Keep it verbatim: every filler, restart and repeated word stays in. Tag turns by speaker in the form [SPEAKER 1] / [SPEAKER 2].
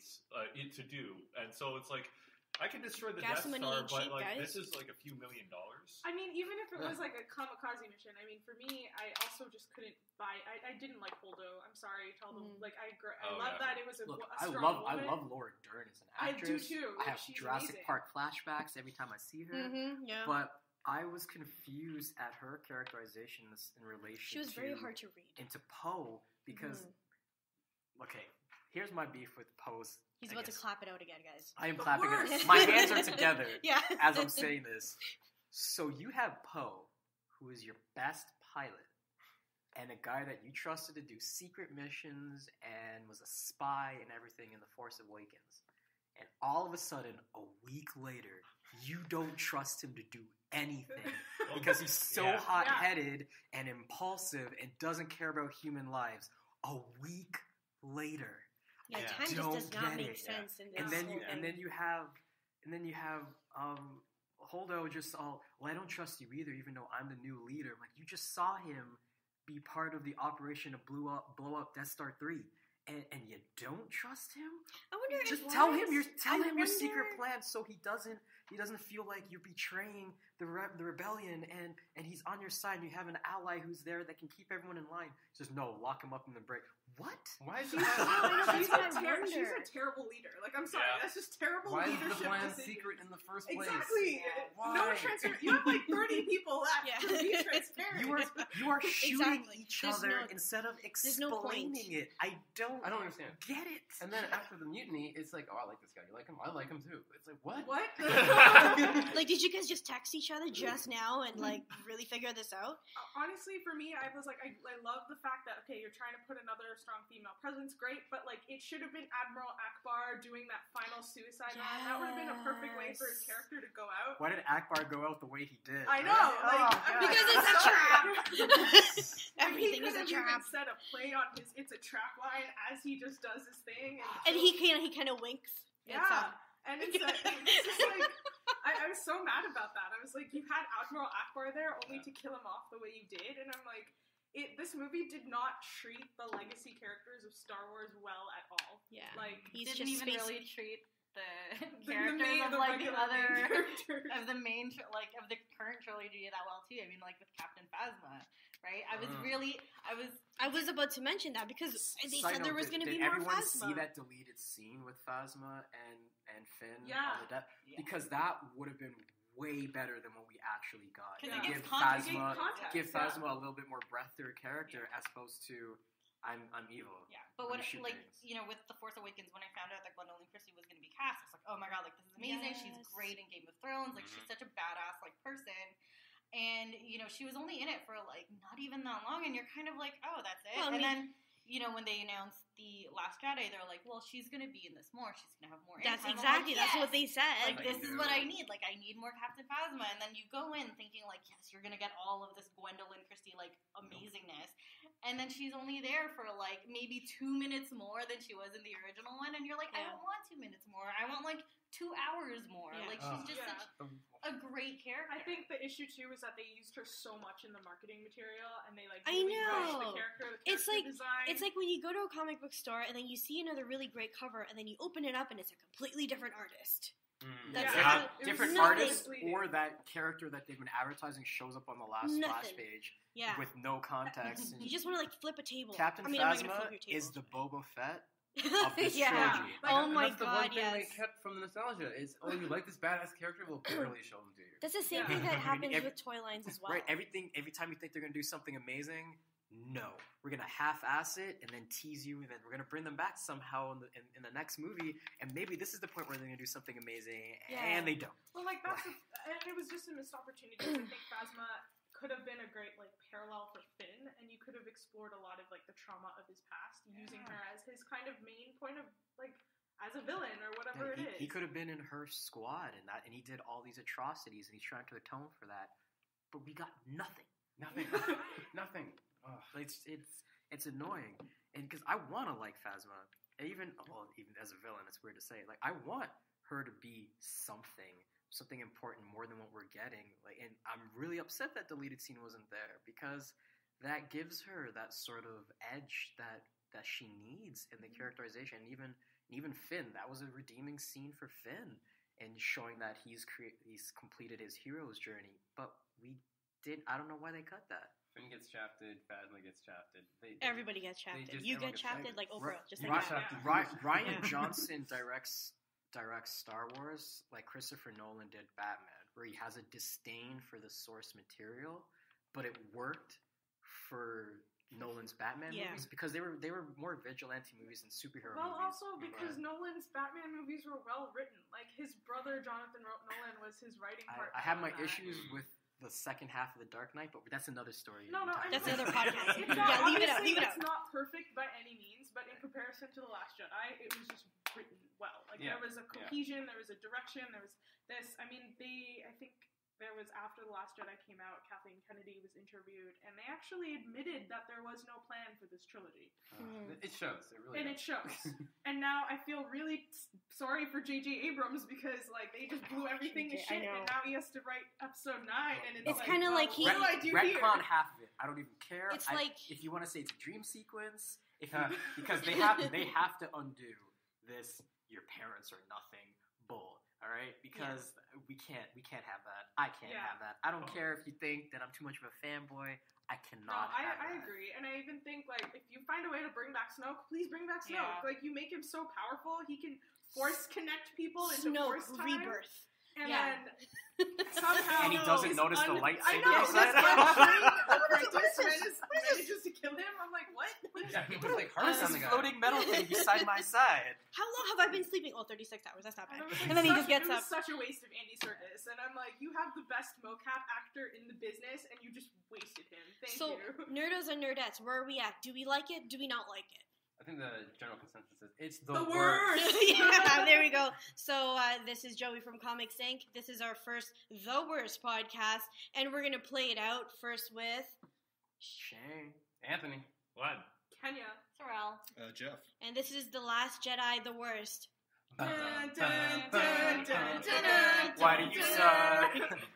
[SPEAKER 1] ways uh, it to do, and so it's like. I can destroy the
[SPEAKER 2] Gas
[SPEAKER 1] Death
[SPEAKER 2] money
[SPEAKER 1] Star,
[SPEAKER 2] ain't
[SPEAKER 1] but
[SPEAKER 2] cheap,
[SPEAKER 1] like
[SPEAKER 2] guys.
[SPEAKER 1] this is like a few million dollars.
[SPEAKER 3] I mean, even if it
[SPEAKER 4] Yeah.
[SPEAKER 3] was like a kamikaze mission, I mean, for me, I also just couldn't buy. I, I didn't like Holdo. I'm sorry, tell them.
[SPEAKER 2] Mm.
[SPEAKER 3] Like I, gr- I
[SPEAKER 1] Oh,
[SPEAKER 3] love
[SPEAKER 1] yeah.
[SPEAKER 3] that it was a,
[SPEAKER 5] Look,
[SPEAKER 3] a
[SPEAKER 5] I
[SPEAKER 3] strong
[SPEAKER 5] love
[SPEAKER 3] woman.
[SPEAKER 5] I love Laura Dern as an
[SPEAKER 3] I do
[SPEAKER 5] actress.
[SPEAKER 3] too.
[SPEAKER 5] I have
[SPEAKER 3] She's
[SPEAKER 5] Jurassic
[SPEAKER 3] amazing.
[SPEAKER 5] Park flashbacks every time I see her.
[SPEAKER 2] Mm-hmm, yeah.
[SPEAKER 5] But I was confused at her characterizations in relation
[SPEAKER 2] She was
[SPEAKER 5] to
[SPEAKER 2] very hard to read.
[SPEAKER 5] into Poe because
[SPEAKER 2] Mhm.
[SPEAKER 5] okay, here's my beef with Poe's.
[SPEAKER 2] He's
[SPEAKER 5] I
[SPEAKER 2] about
[SPEAKER 5] guess.
[SPEAKER 2] to clap it out again, guys.
[SPEAKER 5] I am
[SPEAKER 3] The
[SPEAKER 5] clapping it.
[SPEAKER 3] worst.
[SPEAKER 5] My hands are together
[SPEAKER 2] Yeah.
[SPEAKER 5] as I'm saying this. So you have Poe, who is your best pilot, and a guy that you trusted to do secret missions and was a spy and everything in The Force Awakens. And all of a sudden, a week later, you don't trust him to do anything because he's so
[SPEAKER 1] Yeah.
[SPEAKER 5] hot-headed and impulsive and doesn't care about human lives. A week later.
[SPEAKER 2] Yeah,
[SPEAKER 1] Yeah.
[SPEAKER 2] time just
[SPEAKER 5] Don't
[SPEAKER 2] does not
[SPEAKER 5] get
[SPEAKER 2] make
[SPEAKER 5] it.
[SPEAKER 2] sense in this
[SPEAKER 5] And then
[SPEAKER 2] whole
[SPEAKER 5] you and
[SPEAKER 2] thing.
[SPEAKER 5] then you have and then you have um Holdo just all well, I don't trust you either, even though I'm the new leader. Like you just saw him be part of the operation to blew up blow up Death Star three. And and you don't trust him?
[SPEAKER 2] I wonder
[SPEAKER 5] Just
[SPEAKER 2] if
[SPEAKER 5] tell
[SPEAKER 2] what?
[SPEAKER 5] him your tell
[SPEAKER 2] I
[SPEAKER 5] him your secret
[SPEAKER 2] wonder-
[SPEAKER 5] plan so he doesn't he doesn't feel like you're betraying the re- the rebellion and and he's on your side and you have an ally who's there that can keep everyone in line. Just no, lock him up in the break. What?
[SPEAKER 4] Why is
[SPEAKER 3] She's,
[SPEAKER 4] the
[SPEAKER 2] I know,
[SPEAKER 4] plan?
[SPEAKER 3] she's,
[SPEAKER 2] that's
[SPEAKER 3] a
[SPEAKER 2] what I
[SPEAKER 3] ter- she's a
[SPEAKER 2] wonder.
[SPEAKER 3] terrible leader. Like, I'm sorry,
[SPEAKER 1] Yeah.
[SPEAKER 3] that's just terrible
[SPEAKER 4] Why is
[SPEAKER 3] leadership.
[SPEAKER 4] the plan
[SPEAKER 3] decisions.
[SPEAKER 4] secret in the first place?
[SPEAKER 3] Exactly.
[SPEAKER 4] Why?
[SPEAKER 3] No transfer. You have like thirty people left.
[SPEAKER 2] Yeah.
[SPEAKER 3] Just be transparent.
[SPEAKER 5] You are you are shooting
[SPEAKER 2] Exactly.
[SPEAKER 5] each
[SPEAKER 2] There's
[SPEAKER 5] other
[SPEAKER 2] no-
[SPEAKER 5] instead of
[SPEAKER 2] there's no point.
[SPEAKER 5] explaining it. I don't
[SPEAKER 4] I don't understand.
[SPEAKER 5] get it.
[SPEAKER 4] And then after the mutiny, it's like, oh, I like this guy. You like him? I like him too. It's like, what?
[SPEAKER 3] What?
[SPEAKER 2] Like, did you guys just text each other just now and like really figure this out?
[SPEAKER 3] Honestly, for me, I was like, I, I love the fact that okay, you're trying to put another strong female presence, great, but like it should have been Admiral Akbar doing that final suicide line. That would have been a perfect way for his
[SPEAKER 2] Yes.
[SPEAKER 3] character to go out.
[SPEAKER 5] Why did Akbar go out the way he did?
[SPEAKER 3] I know,
[SPEAKER 5] Oh,
[SPEAKER 3] like
[SPEAKER 5] God.
[SPEAKER 2] Because it's a
[SPEAKER 3] so-
[SPEAKER 2] trap.
[SPEAKER 3] Like,
[SPEAKER 2] Everything
[SPEAKER 3] he
[SPEAKER 2] is a
[SPEAKER 3] could have
[SPEAKER 2] trap.
[SPEAKER 3] even said a play on his "It's a trap" line as he just does his thing,
[SPEAKER 2] And he kind of he kind of winks.
[SPEAKER 3] yeah,
[SPEAKER 2] It's, um,
[SPEAKER 3] and it's, uh, it's just like I, I was so mad about that. I was like, you had Admiral Akbar there only to kill him off the way you did, and I'm like, it. This movie did not treat the legacy characters of Star Wars well at all.
[SPEAKER 2] yeah.
[SPEAKER 3] Like
[SPEAKER 2] He's
[SPEAKER 6] didn't
[SPEAKER 2] just
[SPEAKER 6] even
[SPEAKER 2] space-
[SPEAKER 6] really treat the
[SPEAKER 3] the, the
[SPEAKER 6] characters
[SPEAKER 3] main,
[SPEAKER 6] of
[SPEAKER 3] the
[SPEAKER 6] like the
[SPEAKER 3] regular main
[SPEAKER 6] other
[SPEAKER 3] characters.
[SPEAKER 6] of the main tr- like of the current trilogy that well too. I mean, like with Captain Phasma, right? I was
[SPEAKER 4] Mm.
[SPEAKER 6] really, I was
[SPEAKER 2] I was about to mention that because they
[SPEAKER 5] Side
[SPEAKER 2] said there
[SPEAKER 5] note,
[SPEAKER 2] was
[SPEAKER 5] did-
[SPEAKER 2] going to
[SPEAKER 5] did
[SPEAKER 2] be more
[SPEAKER 5] everyone
[SPEAKER 2] Phasma.
[SPEAKER 5] see that deleted scene with Phasma and and Finn
[SPEAKER 3] Yeah.
[SPEAKER 5] on the death?
[SPEAKER 6] yeah.
[SPEAKER 5] Because that would have been way better than what we actually got.
[SPEAKER 6] 'Cause
[SPEAKER 3] it
[SPEAKER 5] Give
[SPEAKER 6] gives context.
[SPEAKER 3] It gave
[SPEAKER 5] Phasma
[SPEAKER 3] context,
[SPEAKER 5] give
[SPEAKER 3] yeah.
[SPEAKER 5] Phasma a little bit more breath to her character as opposed to I'm I'm evil.
[SPEAKER 6] Yeah, but
[SPEAKER 5] Let
[SPEAKER 6] when
[SPEAKER 5] me shoot
[SPEAKER 6] like
[SPEAKER 5] things.
[SPEAKER 6] you know with the Force Awakens, when I found out that Gwendolyn Christie was going to be cast, I was like, oh my god, like this is amazing. She's
[SPEAKER 2] Yes.
[SPEAKER 6] great in Game of Thrones. Like she's such a badass like person. And you know she was only in it for like not even that long, and you're kind of like, oh, that's it.
[SPEAKER 2] Well, I
[SPEAKER 6] and
[SPEAKER 2] mean-
[SPEAKER 6] then you know when they announced the Last Jedi, they're like, well, she's going to be in this more. She's going to have more.
[SPEAKER 2] That's
[SPEAKER 6] airtime. I'm
[SPEAKER 2] exactly
[SPEAKER 6] like,
[SPEAKER 2] that's
[SPEAKER 6] yes!
[SPEAKER 2] what they said.
[SPEAKER 6] Like
[SPEAKER 4] Like,
[SPEAKER 6] this is what I
[SPEAKER 4] no.
[SPEAKER 6] need. Like I need more Captain Phasma, and then you go in thinking like, yes, you're gonna get all of this Gwendolyn Christie like amazingness, and then she's only there for like maybe two minutes more than she was in the original one, and you're like, I
[SPEAKER 2] Yeah.
[SPEAKER 6] don't want two minutes more. I want like two hours more.
[SPEAKER 2] Yeah.
[SPEAKER 6] Like she's
[SPEAKER 4] Ugh.
[SPEAKER 6] just
[SPEAKER 3] Yeah.
[SPEAKER 6] such a great character.
[SPEAKER 3] I think the issue too is that they used her so much in the marketing material, and they like
[SPEAKER 2] I
[SPEAKER 3] really rushed
[SPEAKER 2] know.
[SPEAKER 3] the character. The
[SPEAKER 2] It's
[SPEAKER 3] character
[SPEAKER 2] like-
[SPEAKER 3] design.
[SPEAKER 2] It's like when you go to a comic book store and then you see another really great cover and then you open it up and it's a completely different artist.
[SPEAKER 4] Mm.
[SPEAKER 2] That's
[SPEAKER 3] Yeah.
[SPEAKER 2] how-
[SPEAKER 3] It was
[SPEAKER 5] different
[SPEAKER 2] nothing.
[SPEAKER 5] artists
[SPEAKER 3] misleading.
[SPEAKER 5] or that character that they've been advertising shows up on the last splash
[SPEAKER 2] Nothing.
[SPEAKER 5] page
[SPEAKER 2] Yeah.
[SPEAKER 5] with no context.
[SPEAKER 2] You just want to like flip a table.
[SPEAKER 5] Captain
[SPEAKER 2] I mean, I'm not gonna
[SPEAKER 5] Phasma
[SPEAKER 2] flip your table.
[SPEAKER 5] is the Boba Fett of this
[SPEAKER 2] yeah.
[SPEAKER 5] trilogy.
[SPEAKER 3] Like,
[SPEAKER 2] oh
[SPEAKER 4] And
[SPEAKER 2] my
[SPEAKER 4] that's the
[SPEAKER 2] god,
[SPEAKER 4] one thing
[SPEAKER 2] yes.
[SPEAKER 4] they kept from the nostalgia is, oh, you like this badass character? We'll barely show him to you.
[SPEAKER 2] That's the same
[SPEAKER 3] Yeah.
[SPEAKER 2] thing that
[SPEAKER 5] I mean,
[SPEAKER 2] happens
[SPEAKER 5] every-
[SPEAKER 2] with toy lines as well.
[SPEAKER 5] Right, everything. Every time you think they're gonna do something amazing, no, we're gonna half-ass it and then tease you, and then we're gonna bring them back somehow in the in, in the next movie, and maybe this is the point where they're gonna do something amazing,
[SPEAKER 2] Yeah.
[SPEAKER 5] and they don't.
[SPEAKER 3] Well, like that's a, and it was just a missed opportunity. 'Cause I think Phasma could have been a great like parallel for Finn, and you could have explored a lot of like the trauma of his past, using
[SPEAKER 6] Yeah.
[SPEAKER 3] her as his kind of main point of like as a villain or whatever
[SPEAKER 5] Yeah,
[SPEAKER 3] it
[SPEAKER 5] he,
[SPEAKER 3] is.
[SPEAKER 5] he could have been in her squad, and that, and he did all these atrocities, and he's trying to atone for that, but we got nothing.
[SPEAKER 4] Nothing. Nothing. Ugh.
[SPEAKER 5] It's it's it's annoying, and because I want to like Phasma, and even well, even as a villain, it's weird to say. Like I want her to be something, something important more than what we're getting. Like, and I'm really upset that deleted scene wasn't there because that gives her that sort of edge that that she needs in the characterization. And even And even Finn, that was a redeeming scene for Finn, and showing that he's cre- he's completed his hero's journey. But we did. I don't know why they cut that.
[SPEAKER 7] Finn gets shafted. Phasma gets shafted. They, they
[SPEAKER 2] Everybody gets
[SPEAKER 7] they
[SPEAKER 2] shafted.
[SPEAKER 7] just-
[SPEAKER 2] You
[SPEAKER 7] everyone
[SPEAKER 2] get
[SPEAKER 7] gets
[SPEAKER 2] shafted
[SPEAKER 7] shafted.
[SPEAKER 2] like Oprah,
[SPEAKER 5] Ri-
[SPEAKER 2] just
[SPEAKER 5] Ri-
[SPEAKER 2] like
[SPEAKER 7] Ri-
[SPEAKER 2] that.
[SPEAKER 7] Yeah.
[SPEAKER 5] Ri- Ryan
[SPEAKER 2] Yeah.
[SPEAKER 5] Johnson directs directs Star Wars like Christopher Nolan did Batman, where he has a disdain for the source material, but it worked for Nolan's Batman
[SPEAKER 2] Yeah.
[SPEAKER 5] movies because they were they were more vigilante movies than superhero
[SPEAKER 3] Well,
[SPEAKER 5] movies.
[SPEAKER 3] also because Nolan's Batman movies were well written. Like his brother Jonathan Ro- Nolan was his writing
[SPEAKER 5] I,
[SPEAKER 3] partner.
[SPEAKER 5] I have my
[SPEAKER 3] on that.
[SPEAKER 5] issues with the second half of The Dark Knight, but that's another story.
[SPEAKER 3] No, no, I mean,
[SPEAKER 2] That's
[SPEAKER 3] like,
[SPEAKER 2] another podcast.
[SPEAKER 3] It's
[SPEAKER 2] Yeah,
[SPEAKER 3] not,
[SPEAKER 2] leave it out,
[SPEAKER 3] obviously,
[SPEAKER 2] leave it
[SPEAKER 3] it's
[SPEAKER 2] out.
[SPEAKER 3] not perfect by any means, but in comparison to The Last Jedi, it was just written well. Like
[SPEAKER 7] Yeah,
[SPEAKER 3] there was a
[SPEAKER 7] yeah.
[SPEAKER 3] cohesion, there was a direction, there was this. I mean, they. I think there was after The Last Jedi came out, Kathleen Kennedy was interviewed, and they actually admitted that there was no plan for this trilogy,
[SPEAKER 7] Uh,
[SPEAKER 2] Mm.
[SPEAKER 7] It shows. It really
[SPEAKER 3] and
[SPEAKER 7] does.
[SPEAKER 3] it shows. And now I feel really s- sorry for J J Abrams because like they just blew everything to
[SPEAKER 2] J J, I
[SPEAKER 3] shit, and
[SPEAKER 2] know.
[SPEAKER 3] now he has to write episode nine, and it's,
[SPEAKER 2] It's
[SPEAKER 3] like,
[SPEAKER 2] kinda
[SPEAKER 3] well,
[SPEAKER 2] like he-
[SPEAKER 3] what do I do
[SPEAKER 5] Retcon
[SPEAKER 3] here?
[SPEAKER 5] half of it. I don't even care.
[SPEAKER 2] It's
[SPEAKER 5] I-
[SPEAKER 2] like-
[SPEAKER 5] if you want to say it's a dream sequence, if you, because they have they have to undo this. Your parents are nothing bull. All right, because we can't we can't have that. I can't
[SPEAKER 3] Yeah.
[SPEAKER 5] have that. I don't
[SPEAKER 1] Oh.
[SPEAKER 5] care if you think that I'm too much of a fanboy. I
[SPEAKER 3] No,
[SPEAKER 5] cannot.
[SPEAKER 3] I,
[SPEAKER 5] have
[SPEAKER 3] I
[SPEAKER 5] that.
[SPEAKER 3] agree, and I even think like if you find a way to bring back Snoke, please bring back Snoke.
[SPEAKER 6] Yeah.
[SPEAKER 3] Like you make him so powerful, he can force connect people into
[SPEAKER 2] Snoke
[SPEAKER 3] force time,
[SPEAKER 2] rebirth.
[SPEAKER 3] and
[SPEAKER 2] Yeah.
[SPEAKER 3] then somehow
[SPEAKER 5] And he doesn't
[SPEAKER 3] he's
[SPEAKER 5] notice the
[SPEAKER 3] un-
[SPEAKER 5] lightsaber
[SPEAKER 3] I know,
[SPEAKER 5] beside
[SPEAKER 3] this
[SPEAKER 5] him.
[SPEAKER 3] untrained
[SPEAKER 2] What is
[SPEAKER 3] apprentice
[SPEAKER 2] this?
[SPEAKER 3] manages,
[SPEAKER 2] What is this?
[SPEAKER 3] manages to kill him. I'm like, what?
[SPEAKER 7] Yeah, he was like
[SPEAKER 5] What
[SPEAKER 7] hard
[SPEAKER 5] is
[SPEAKER 7] on
[SPEAKER 5] this
[SPEAKER 7] the guy.
[SPEAKER 5] floating metal thing beside my side?
[SPEAKER 2] How long have I been sleeping? Oh, thirty-six hours. That's not
[SPEAKER 3] And,
[SPEAKER 2] bad.
[SPEAKER 3] it was, like,
[SPEAKER 2] And then he
[SPEAKER 3] such-
[SPEAKER 2] just gets
[SPEAKER 3] it
[SPEAKER 2] up.
[SPEAKER 3] was such a waste of Andy Serkis, and I'm like, you have the best mocap actor in the business, and you just wasted him. Thank
[SPEAKER 2] So,
[SPEAKER 3] you.
[SPEAKER 2] nerdos and nerdettes, where are we at? Do we like it? Do we not like it?
[SPEAKER 7] I think the general consensus is it's the,
[SPEAKER 3] The
[SPEAKER 7] worst.
[SPEAKER 3] worst.
[SPEAKER 2] Yeah, there we go. So uh, this is Joey from Comics Inc. This is our first The Worst podcast, and we're gonna play it out first with,
[SPEAKER 5] Shang.
[SPEAKER 7] Anthony.
[SPEAKER 1] What?
[SPEAKER 3] Kenya.
[SPEAKER 6] Sorrel.
[SPEAKER 8] Uh, Jeff.
[SPEAKER 2] and this is The Last Jedi, The Worst.
[SPEAKER 3] Dun, dun, dun, dun, dun, dun.
[SPEAKER 5] Why do you suck?